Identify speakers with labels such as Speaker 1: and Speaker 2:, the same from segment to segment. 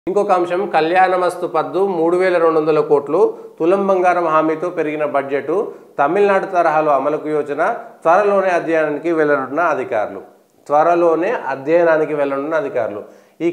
Speaker 1: ఇంకొక అంశం కళ్యాణమస్తు పద్దు 3200 కోట్లు తులం బంగారం హామీతో పెరిగిన బడ్జెట్ తమిళనాడు తరహాలో అమలుకు యోచన త్వరలోనే అధ్యయనానికి వెళ్ళనున్న అధికారులు ఈ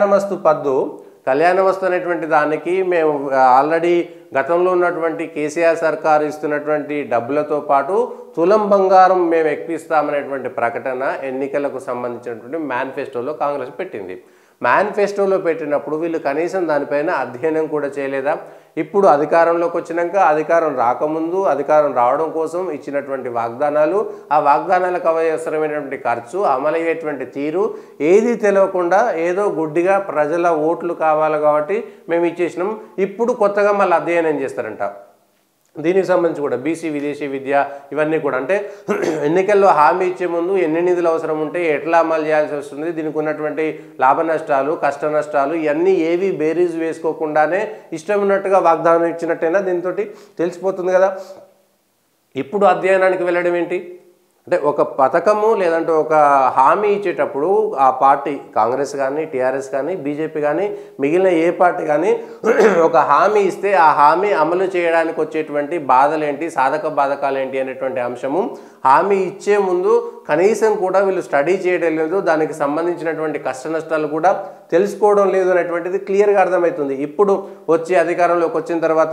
Speaker 1: కళ్యాణమస్తు అనేటువంటి దానికి మేము ఆల్రెడీ గతంలో ఉన్నటువంటి కేసీఆర్ సర్కార్ ఇస్తున్నటువంటి డబ్బులతో పాటు తులం బంగారం మేము ఎక్కిస్తామనేటువంటి ప్రకటన ఎన్నికలకు సంబంధించినటువంటి మేనిఫెస్టోలో కాంగ్రెస్ పెట్టింది. మేనిఫెస్టోలో పెట్టినప్పుడు వీళ్ళు కనీసం దానిపైన అధ్యయనం కూడా చేయలేదా? ఇప్పుడు అధికారంలోకి వచ్చినాక అధికారం రాకముందు అధికారం రావడం కోసం ఇచ్చినటువంటి వాగ్దానాలు, ఆ వాగ్దానాలకు అవసరమైనటువంటి ఖర్చు, అమలయ్యేటువంటి తీరు ఏది తెలియకుండా ఏదో గుడ్డిగా ప్రజల ఓట్లు కావాలి కాబట్టి మేము ఇచ్చేసినాం, ఇప్పుడు కొత్తగా మళ్ళీ అధ్యయనం చేస్తారంట. దీనికి సంబంధించి కూడా బీసీ విదేశీ విద్య ఇవన్నీ కూడా అంటే ఎన్నికల్లో హామీ ఇచ్చే ముందు ఎన్ని నిధులు అవసరం ఉంటే ఎట్లా అమలు చేయాల్సి వస్తుంది, దీనికి ఉన్నటువంటి లాభ నష్టాలు కష్ట నష్టాలు ఇవన్నీ ఏవి బేరీజ్ వేసుకోకుండానే ఇష్టం ఉన్నట్టుగా వాగ్దానం ఇచ్చినట్టేనా దీంతో తెలిసిపోతుంది కదా. ఇప్పుడు అధ్యయనానికి వెళ్ళడం ఏంటి అంటే ఒక పథకము లేదంటే ఒక హామీ ఇచ్చేటప్పుడు ఆ పార్టీ కాంగ్రెస్ కానీ టీఆర్ఎస్ కానీ బీజేపీ కానీ మిగిలిన ఏ పార్టీ కానీ ఒక హామీ ఇస్తే ఆ హామీ అమలు చేయడానికి వచ్చేటువంటి బాధలేంటి, సాధక బాధకాలు ఏంటి అనేటువంటి అంశము హామీ ఇచ్చే ముందు కనీసం కూడా వీళ్ళు స్టడీ చేయడం లేదు, దానికి సంబంధించినటువంటి కష్ట నష్టాలు కూడా తెలుసుకోవడం లేదు అనేటువంటిది క్లియర్గా అర్థమవుతుంది. ఇప్పుడు వచ్చి అధికారంలోకి వచ్చిన తర్వాత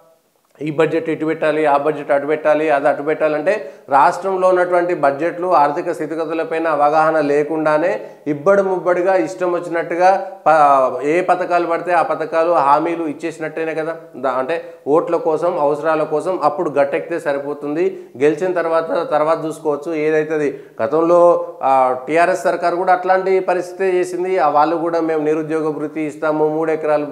Speaker 1: ఈ బడ్జెట్ ఇటు పెట్టాలి, ఆ బడ్జెట్ అటు పెట్టాలి, అది అటు పెట్టాలంటే రాష్ట్రంలో ఉన్నటువంటి బడ్జెట్లు ఆర్థిక స్థితిగతులపైన అవగాహన లేకుండానే ఇబ్బడి ముబ్బడిగా ఇష్టం వచ్చినట్టుగా ఏ పథకాలు పడితే ఆ పథకాలు హామీలు ఇచ్చేసినట్టేనే కదా. అంటే ఓట్ల కోసం అవసరాల కోసం అప్పుడు గట్టెక్కితే సరిపోతుంది, గెలిచిన తర్వాత చూసుకోవచ్చు ఏదైతుంది. గతంలో టీఆర్ఎస్ సర్కార్ కూడా అట్లాంటి పరిస్థితి చేసింది. వాళ్ళు కూడా మేము నిరుద్యోగ భృతి ఇస్తాము, 3 ఎకరాలు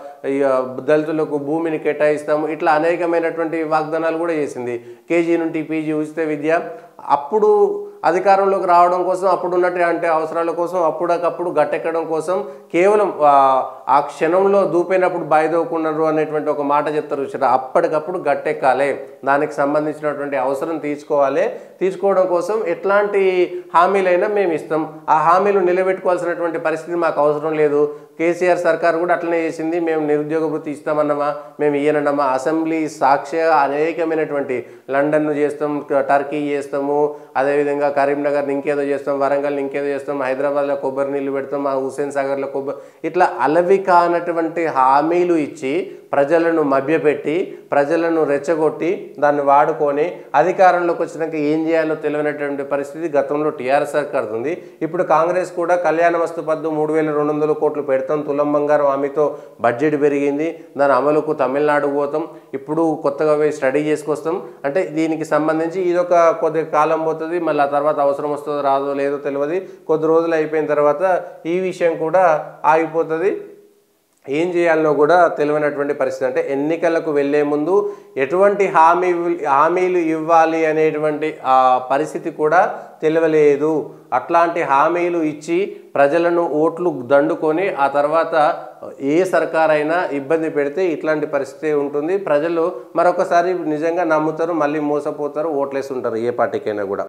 Speaker 1: దళితులకు భూమిని కేటాయిస్తాము, ఇట్లా అనేకమైనటువంటి వాగ్దానాలు కూడా చేసింది. కేజీ నుండి పీజీ ఉచిత విద్య అప్పుడు అధికారంలోకి రావడం కోసం అప్పుడు ఉన్నటువంటి అవసరాల కోసం అప్పుడప్పుడు గట్టెక్కడం కోసం కేవలం ఆ క్షణంలో దూపైనప్పుడు బాయిదోకున్నారు అనేటువంటి ఒక మాట చెప్తారు చూసారా, అప్పటికప్పుడు గట్టెక్కాలి, దానికి సంబంధించినటువంటి అవసరం తీర్చుకోవడం కోసం ఎట్లాంటి హామీలైనా మేము ఇస్తాం, ఆ హామీలు నిలబెట్టుకోవాల్సినటువంటి పరిస్థితి మాకు అవసరం లేదు. కేసీఆర్ సర్కార్ కూడా అట్లనే చేసింది, మేము నిరుద్యోగ వృత్తి ఇస్తామన్నామా, మేము ఇయ్యనన్నామా, అసెంబ్లీ సాక్ష్య అనేకమైనటువంటి లండన్ను చేస్తాం, టర్కీ చేస్తాము, అదేవిధంగా కరీంనగర్ని ఇంకేదో చేస్తాం, వరంగల్ని ఇంకేదో చేస్తాం, హైదరాబాద్లో కొబ్బరి నీళ్ళు పెడతాం, హుస్సేన్ సాగర్లో ఇట్లా అలవి కానటువంటి హామీలు ఇచ్చి ప్రజలను మభ్యపెట్టి ప్రజలను రెచ్చగొట్టి దాన్ని వాడుకొని అధికారంలోకి వచ్చినాక ఏం చేయాలో తెలియనటువంటి పరిస్థితి గతంలో టీఆర్ఎస్ సర్కార్ ఉంది. ఇప్పుడు కాంగ్రెస్ కూడా కళ్యాణమస్తు పద్దు 3200 కోట్లు పెడతాం, తులం బంగారం హామీతో బడ్జెట్ పెరిగింది, దాని అమలుకు తమిళనాడు పోతాం, ఇప్పుడు కొత్తగా పోయి స్టడీ చేసుకొస్తాం అంటే దీనికి సంబంధించి ఇదొక కొద్ది కాలం పోతుంది, మళ్ళీ ఆ తర్వాత అవసరం వస్తుందో రాదో లేదో తెలియదు, కొద్ది రోజులు అయిపోయిన తర్వాత ఈ విషయం కూడా ఆగిపోతుంది, ఏం చేయాలనో కూడా తెలియనటువంటి పరిస్థితి. అంటే ఎన్నికలకు వెళ్ళే ముందు ఎటువంటి హామీలు ఇవ్వాలి అనేటువంటి ఆ పరిస్థితి కూడా తెలియలేదు. అట్లాంటి హామీలు ఇచ్చి ప్రజలను ఓట్లు దండుకొని ఆ తర్వాత ఏ సర్కారైనా ఇబ్బంది పెడితే ఇట్లాంటి పరిస్థితి ఉంటుంది. ప్రజలు మరొకసారి నిజంగా నమ్ముతారు, మళ్ళీ మోసపోతారు, ఓట్లేస్తుంటారు ఏ పార్టీకైనా కూడా.